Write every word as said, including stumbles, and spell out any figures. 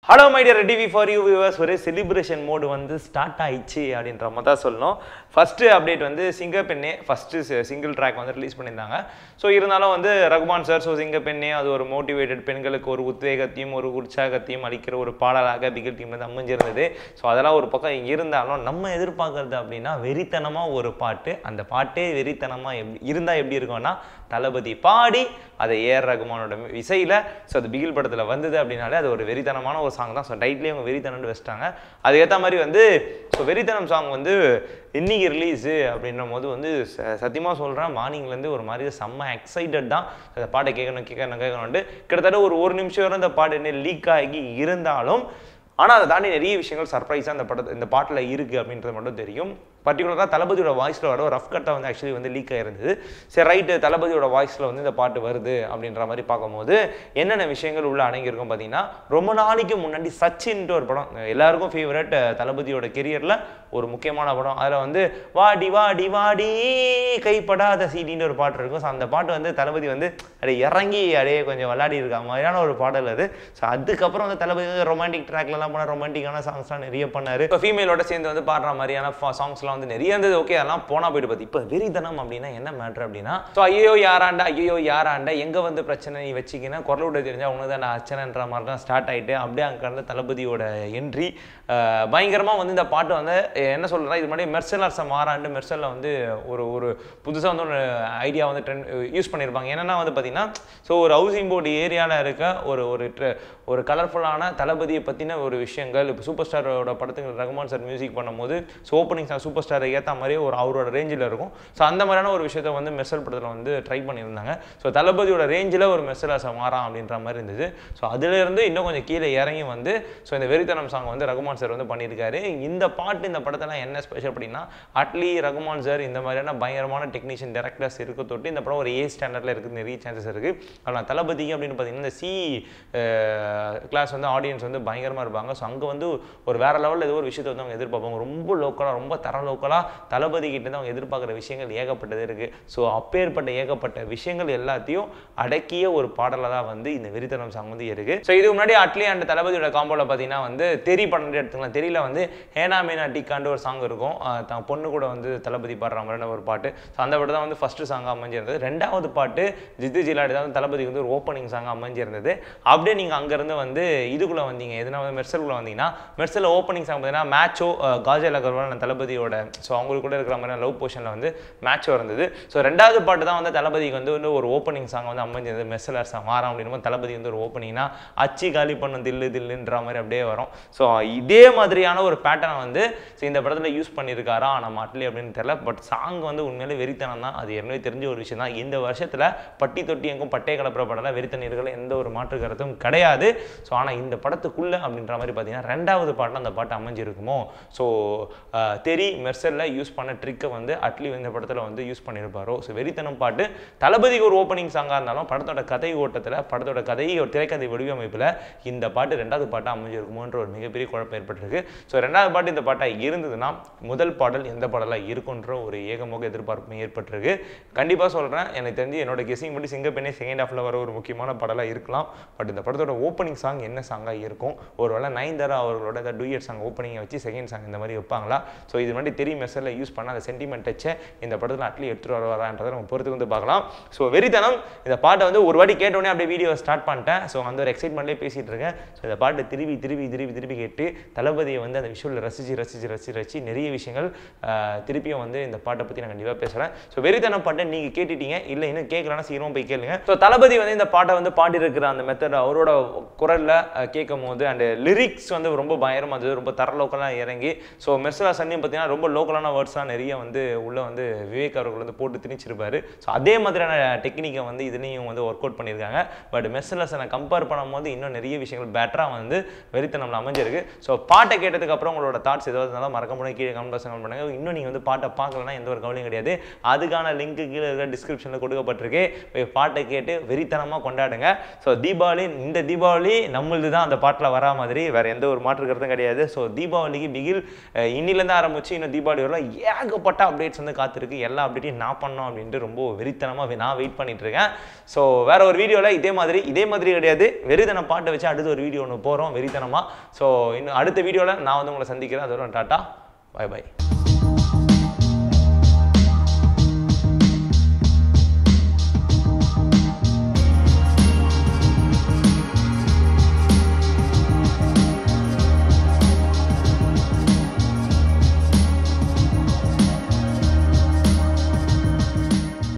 Hello my dear T V for you viewers, ஒரு celebration mode வந்து start ஆயிடுச்சு அப்படின்ற மாதிரி தான் சொல்லணும். ஃபர்ஸ்ட் அப்டேட் வந்து சிங்கப்பெண்ணே ஃபர்ஸ்ட் சிங்கிள் ட்ராக் வந்து ரிலீஸ் பண்ணியிருந்தாங்க. ஸோ இருந்தாலும் வந்து ரகுமான் சார் ஸோ சிங்கப்பெண்ணே அது ஒரு மோட்டிவேட்டட் பெண்களுக்கு ஒரு உத்வேகத்தையும் ஒரு உற்சாகத்தையும் அளிக்கிற ஒரு பாடலாக பிகில் டீம் வந்து அமைஞ்சிருந்தது. ஸோ அதெல்லாம் ஒரு பக்கம் இருந்தாலும் நம்ம எதிர்பார்க்கறது அப்படின்னா வெறித்தனமாக ஒரு பாட்டு, அந்த பாட்டே வெறித்தனமாக எப்படி இருந்தால் எப்படி இருக்கும்னா தளபதி பாடி அதை ஏஆர் ரகுமானோட இசையில் ஸோ அது பிகில் படத்தில் வந்தது அப்படின்னாலே அது ஒரு வெறித்தனமான ஒரு சாங் தான். ஸோ டைட்லேயே அவங்க வெறித்தனம்னு வச்சுட்டாங்க. அதுக்கேற்ற மாதிரி வந்து ஸோ வெறித்தனம் சாங் வந்து இன்னைக்கு ரிலீஸு அப்படின்ற போது வந்து சத்தியமாக சொல்கிறேன், மார்னிங்லேருந்து ஒரு மாதிரி செம்ம எக்ஸைட்டட் தான் அந்த பாட்டை கேட்கணும் கேட்கணும் கேட்கணும்ட்டு. கிட்டத்தட்ட ஒரு ஒரு நிமிஷம் வரை அந்த பாட்டு என்ன லீக் ஆகி இருந்தாலும் ஆனால் அதை தாண்டி நிறைய விஷயங்கள் சர்ப்ரைஸாக இந்த படத்தை இந்த பாட்டில் இருக்குது அப்படின்றது மட்டும் தெரியும். பர்டிகுலராக தளபதியோட வாய்ஸில் வர ஒரு ரஃப் கட்டாக வந்து ஆக்சுவலி வந்து லீக் ஆகிருந்தது. சரி ரைட்டு, தளபதியோட வாய்ஸில் வந்து இந்த பாட்டு வருது அப்படின்ற மாதிரி பார்க்கும்போது என்னென்ன விஷயங்கள் உள்ள அடங்கியிருக்கும் பார்த்தீங்கன்னா, ரொம்ப நாளைக்கு முன்னாடி சச்சின்ட்டு ஒரு படம் எல்லாருக்கும் ஃபேவரட், தளபதியோட கெரியரில் ஒரு முக்கியமான படம். அதில் வந்து வாடி வாடி வாடி கைப்படாத சீடின்னு ஒரு பாட்டு இருக்கும். ஸோ அந்த பாட்டு வந்து தளபதி வந்து அப்படியே இறங்கி அப்படியே கொஞ்சம் விளையாடி இருக்க மாதிரியான ஒரு பாடல் அது. ஸோ அதுக்கப்புறம் வந்து தளபதி வந்து ரொமான்டிக் ட்ராக்லாம் போனால் ரொமான்டிக்கான சாங்ஸ்லாம் நிறைய பண்ணார். இப்போ ஃபீமேலோட சேர்ந்து வந்து பாடுற மாதிரியான சாங்ஸ்லாம் வந்து நிறைய இருந்தது. ஓகே, அதெல்லாம் போனால் போயிட்டு பார்த்து இப்போ வெறித்தனம் அப்படின்னா என்ன மேட்ரு அப்படின்னா, ஸோ ஐயோ யாராண்டா ஐயோ யாராண்டா எங்கே வந்து பிரச்சனை நீ வச்சிங்கன்னா குரல் விட தெரிஞ்சால் உனக்கு தான் அர்ச்சனைன்ற மாதிரி தான் ஸ்டார்ட் ஆகிட்டு அப்படியே அங்கே இருந்த தளபதியோட என்ட்ரி பயங்கரமாக வந்து இந்த பாட்டு வந்து என்ன சொல்கிறேன்னா, இது முன்னாடி மெர்சலர்ஸை மாறாண்டு மெர்சலில் வந்து ஒரு ஒரு புதுசாக வந்து ஒரு ஐடியா வந்து ட்ரெண்ட் யூஸ் பண்ணியிருப்பாங்க. என்னென்னா வந்து பார்த்தீங்கன்னா, ஸோ ஒரு ஹவுசிங் போர்டு ஏரியாவில் இருக்க ஒரு ஒரு ஒரு கலர்ஃபுல்லான தளபதியை பற்றின ஒரு விஷயங்கள் இப்போ சூப்பர் ஸ்டாரோட படத்துக்கு ரகுமான் சார் மியூசிக் பண்ணும்போது ஸோ ஓப்பனிங் சார் சூப்பர் ஸ்டாரை ஏற்ற மாதிரியே ஒரு அவரோட ரேஞ்சில் இருக்கும். ஸோ அந்த மாதிரியான ஒரு விஷயத்தை வந்து மெர்சல் படத்தில் வந்து ட்ரை பண்ணியிருந்தாங்க. ஸோ தளபதியோட ரேஞ்சில் ஒரு மெர்சலாக மாறான் அப்படின்ற மாதிரி இருந்தது. ஸோ அதிலிருந்து இன்னும் கொஞ்சம் கீழே இறங்கி வந்து ஸோ இந்த வெறித்தனம் சாங் வந்து ரகுமான் சார் வந்து பண்ணியிருக்காரு. இந்த பாட்டு இந்த படத்தில் என்ன ஸ்பெஷல் அப்படின்னா, அட்லி ரகுமான் சார் இந்த மாதிரியான பயங்கரமான டெக்னீஷியன் டேரக்டர்ஸ் இருக்க தொட்டு இந்த படம் ஒரு ஏ ஸ்டாண்டர்டில் இருக்குது, நிறைய சான்சஸ் இருக்குது. ஆனால் தளபதி அப்படின்னு பார்த்தீங்கன்னா இந்த சி கிளாஸ் வந்து ஆடியன்ஸ் வந்து பயங்கரமாக இருப்பாங்க. ஸோ அங்கே வந்து ஒரு வேறு லெவலில் ஏதோ ஒரு விஷயத்தை வந்து அவங்க எதிர்பார்ப்பாங்க. ரொம்ப லோக்கலாக ரொம்ப தர லோக்கலாக தளபதி கிட்டேருந்து அவங்க எதிர்பார்க்குற விஷயங்கள் ஏகப்பட்டது இருக்குது. ஸோ அப்பேற்பட்ட ஏகப்பட்ட விஷயங்கள் எல்லாத்தையும் அடக்கிய ஒரு பாடலாக தான் வந்து இந்த வெறித்தனம் சாங் வந்து இருக்குது. ஸோ இது முன்னாடி அட்லி அண்ட் தளபதியோட காம்போவில் பார்த்தீங்கன்னா வந்து தெரி படம் எடுத்துக்கலாம். தெரியல வந்து ஹேனா மீனா டிக்காண்டு ஒரு சாங் இருக்கும், தான் பொண்ணு கூட வந்து தளபதி பாடுற மாதிரியான ஒரு பாட்டு. ஸோ அந்த பாட்டு தான் வந்து ஃபஸ்ட்டு சாங்காக அமைஞ்சிருந்தது. ரெண்டாவது பாட்டு ஜித்து ஜிலாடி தான் தளபதிக்கு வந்து ஒரு ஓப்பனிங் சாங்காக அமைஞ்சிருந்தது. அப்படியே நீங்கள் அங்கேருந்து வந்து இதுக்குள்ளே வந்தீங்க, எதுனா வந்து மெர்சலுக்குள்ளே வந்தீங்கன்னா மெர்சலில் ஓப்பனிங் சாங் பார்த்தீங்கன்னா மேட்சோ காஜல் அகர்வால் தளபதியோட ஸோ அவங்களுக்கு கூட இருக்கிற மாதிரி லவ் போர்ஷனில் வந்து மேட்சோ இருந்தது. ஸோ ரெண்டாவது பாட்டு தான் வந்து தளபதிக்கு வந்து வந்து ஒரு ஓப்பனிங் சாங் வந்து அமைஞ்சது. மெர்சலர் சாங் மாறாம் அப்படின்னு தளபதி வந்து ஒரு ஓப்பனிங்னா அச்சி காலி பண்ணும் தில்லு தில்லுன்ற மாதிரி அப்படியே வரும். ஸோ இதே மாதிரியான ஒரு பேட்டர்னை வந்து ஸோ இந்த படத்தில் யூஸ் பண்ணியிருக்காரா நம்ம அட்லி அப்படின்னு தெரியல. பட் சாங் வந்து உண்மையிலே வெறித்தனம் தான், அது ஏற்கனவே தெரிஞ்ச ஒரு விஷயம் தான். இந்த வருஷத்தில் பட்டி தொட்டி எங்கும் பட்டை கலப்புற படம் வெறித்தனர்கள் எந்த ஒரு மாற்று கருத்தும் கிடையாது. ஸோ ஆனால் இந்த படத்துக்குள்ளே அப்படின்ற மாதிரி பார்த்தீங்கன்னா ரெண்டாவது பாட்டில் அந்த பாட்டு அமைஞ்சிருக்குமோ. ஸோ தெரி மெர்சலில் யூஸ் பண்ண ட்ரிக்கை வந்து அட்லி இந்த படத்தில் வந்து யூஸ் பண்ணியிருப்பாரோ. ஸோ வெறித்தனம் பாட்டு தளபதிக்கு ஒரு ஓப்பனிங் சாங்காக இருந்தாலும் படத்தோட கதை ஓட்டத்தில் படத்தோட கதை ஒரு திரைக்கதை வடிவமைப்பில் இந்த பாட்டு ரெண்டாவது பாட்டாக அமைஞ்சிருக்குமோன்ற ஒரு மிகப்பெரிய குழப்பம் ஏற்பட்டிருக்கு. ஸோ ரெண்டாவது பாட்டு இந்த பாட்டாக இருந்ததுன்னா முதல் பாடல் எந்த பாடலாக இருக்குன்ற ஒரு ஏகமோக எதிர்பார்ப்பு ஏற்பட்டிருக்கு. கண்டிப்பாக சொல்கிறேன், எனக்கு தெரிஞ்சு என்னோட கெஸிங் படி சிங்கப்பெண்ணே செகண்ட் ஹாஃபில் வர ஒரு முக்கியமான பாடலாக இருக்கலாம். பட் இந்த படத்தோட ஓப்பனிங் சாங் என்ன சாங்காக இருக்கும், ஒருவேளை நயன்தாரா அவர்களோட இந்த டூயட் சாங் ஓப்பனிங்கை வச்சு செகண்ட் சாங் இந்த மாதிரி வைப்பாங்களா. ஸோ இது மாதிரி தெரிய மெர்சலில் யூஸ் பண்ண அந்த சென்டிமெண்ட் டச்சை இந்த படத்தில் அட்லி எடுத்துகிட்டு வர வரான்றதை நம்ம பொறுத்து வந்து பார்க்கலாம். ஸோ வெறித்தனம் இந்த பாட்டை வந்து ஒரு வாட்டி கேட்டோடனே அப்படியே வீடியோ ஸ்டார்ட் பண்ணிட்டேன். ஸோ அந்த ஒரு எக்ஸைட்மெண்ட்லேயே பேசிகிட்டு இருக்கேன். ஸோ இந்த பாட்டை திருப்பி திருப்பி திருப்பி திருப்பி கேட்டு தளபதியை வந்து அந்த விஷுவலில் ரசிச்சு ரசிச்சு ரசிச்சு ரசிச்சு நிறைய விஷயங்கள் திருப்பியும் வந்து இந்த பாட்டை பற்றி நான் கண்டிப்பாக பேசுகிறேன். ஸோ வெறித்தனம் பாட்டை நீங்கள் கேட்டுட்டீங்க, இல்லை இன்னும் கேட்கலன்னா சீக்கிரம் போய் கேளுங்க. ஸோ தளபதி வந்து இந்த பாட்டை வந்து பாடி இருக்கிற அந்த மெத்தட் அவரோட குரலில் கேட்கும் போது அண்ட் லிரிக்ஸ் வந்து ரொம்ப பயங்கரமாக இருந்தது, ரொம்ப தர லோக்கலாக இறங்கி. ஸோ மெர்சலா சன்னியும் பார்த்தீங்கன்னா ரொம்ப லோக்கலான வேர்ட்ஸ்லாம் நிறைய வந்து உள்ளே வந்து விவேக் அவர்கள் வந்து போட்டு திணிச்சிருப்பாரு. ஸோ அதே மாதிரியான டெக்னிக்கை வந்து இதுலேயும் வந்து ஒர்க் அவுட் பண்ணியிருக்காங்க. பட் மெர்சலஸனை கம்பேர் பண்ணும்போது இன்னும் நிறைய விஷயங்கள் பெட்டராக வந்து வெறித்தனம்ல அமைஞ்சிருக்கு. ஸோ பாட்டை கேட்டதுக்கு அப்புறம் உங்களோட தாட்ஸ் ஏதாவது இருந்தாலும் மறக்க முடியும் கீழே கமெண்ட் பாக்ஸ் பண்ணுங்க. இன்னும் நீங்கள் வந்து பாட்டை பார்க்கலன்னா எந்த ஒரு கவலையும் கிடையாது, அதுக்கான லிங்க் கீழே இருக்கிற டிஸ்கிரிப்ஷனில் கொடுக்கப்பட்டிருக்கு. பாட்டை கேட்டு வெறித்தனமாக கொண்டாடுங்க. ஸோ தீபாவளி இந்த தீபாவளி நம்மளது தான் அந்த பாட்டில் வரா மாதிரி வேறு எந்த ஒரு மாற்று கருத்தும் கிடையாது. ஸோ தீபாவளிக்கு பிகில் இன்னிலேருந்து ஆரம்பிச்சு இன்னும் தீபாவளி வரலாம் ஏகப்பட்ட அப்டேட்ஸ் வந்து காத்திருக்கு. எல்லா அப்டேட்டையும் நான் பண்ணோம் அப்படின்ட்டு ரொம்ப வெறித்தனமாக நான் வெயிட் பண்ணிட்டு இருக்கேன். ஸோ வேற ஒரு வீடியோவில் இதே மாதிரி இதே மாதிரி கிடையாது வெறித்தனம் பாட்டை வச்சு அடுத்த ஒரு வீடியோ ஒன்று போகிறோம் வெறித்தனமாக. ஸோ இன்னும் அடுத்த வீடியோவில் நான் வந்து உங்களை சந்திக்கிறேன். அதோட டாட்டா, பாய் பாய்.